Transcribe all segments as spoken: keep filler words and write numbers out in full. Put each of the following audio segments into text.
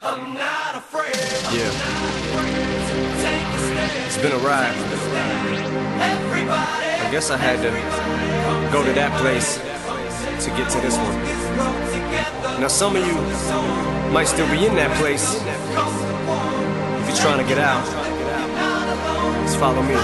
I'm not afraid. Yeah. Take a stand. It's been a ride. Everybody. I guess I had to go to that place to get to this one. Now some of you might still be in that place. If you're trying to get out, just follow me.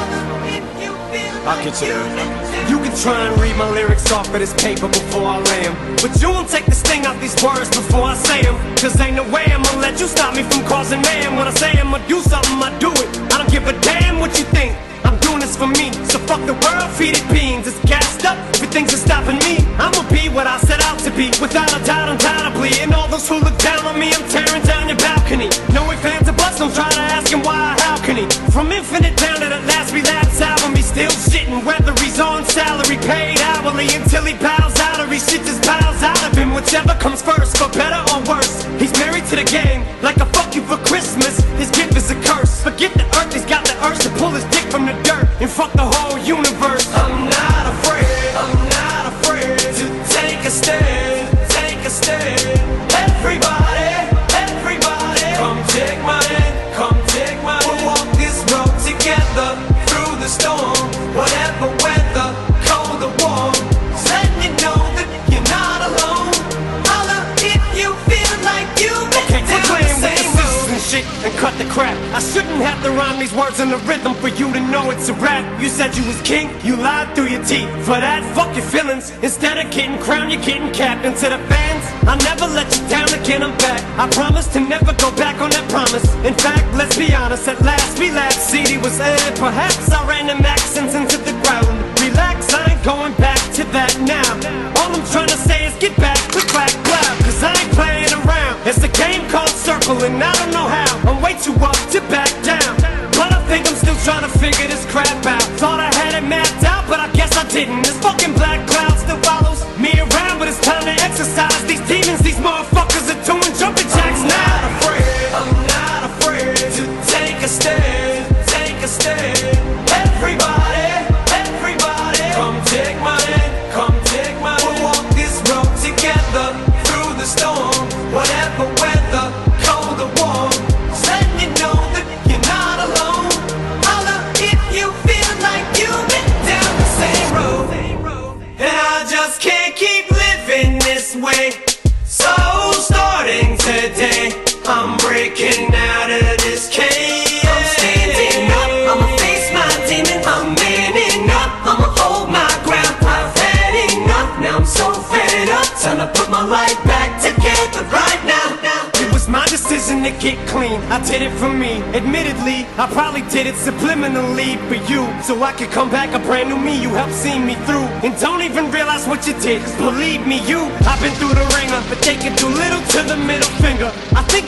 I'll get you there. You can try and read my lyrics off of this paper before I lay 'em, but you won't take the sting out these words before I say 'em. Cause ain't no way I'ma let you stop me from causing mayhem. When I say I'ma do something, I do it. I don't give a damn what you think. I'm doing this for me, so fuck the world, feed it beans. It's gassed up, everything's just stopping me. I'ma be what I set out to be, without a doubt, undoubtedly. And all those who look down on me, I'm tearing down your balcony. No ifs, ands, or buts, don't try to ask him why or how can he. From Infinite down to the last relapse album, he's still shitting, whether he's on salary, paid hourly, until he bows out or he shit just bows out of him. Whichever comes first, for better or worse. He's married to the game, like a fuck you for Christmas. His gift is a curse. Forget the earth, he's got the urge to pull his dick from the dirt and fuck the whole universe. I'm not afraid. I'm not afraid to take a stand. Take a stand. Everybody, everybody, come take my hand. Come take my hand. We'll walk this road together through the storm. Whatever weather, cold or warm. Just letting you know that you're not alone. Holla if you feel like you've been Okay, down quit the playing with the same scissors road. and shit and cut the crap. I shouldn't have to rhyme these words in the rhythm for you to know it's a rap. You said you was king, you lied through your teeth. For that, fuck your feelings. Instead of getting crowned, you're getting capped. And to the fans, I'll never let you down again, I'm back. I promise to never go back on that promise. In fact, let's be honest, at last we laughed. C D was aired, perhaps I ran them accents into the ground. Relax, I ain't going back to that now. All I'm trying to say is get back, click, clack, clap. Cause I ain't playing around. It's a game called Circle and I don't know how. I'm way too up to back down, but I think I'm still trying to figure this crap out. Thought I had it mapped out, but I guess I didn't. This fucking black cloud still follows me around, but it's time to exercise these demons. These motherfuckers are doing jumping jacks I'm now. not afraid. I'm not afraid to take a stand. Take a stand. Everybody, everybody, come take my hand. Come take my hand. We'll walk this road together through the storm. Whatever weather, cold or warm. Just letting you know that you're not alone. Holla if you feel like you've been down the same road. And I just can't keep living this way. So starting today, I'm breaking out of this cage. I'm standing up, I'ma face my demon. I'm manning up, I'ma hold my ground. I've had enough, now I'm so fed up. Time to put my life back together right now. It was my decision to get clean, I did it for me. Admittedly, I probably did it subliminally for you, so I could come back a brand new me. You helped see me through, and don't even realize what you did. Cause believe me, you, I've been through the ringer, but taking too little to the middle finger. I think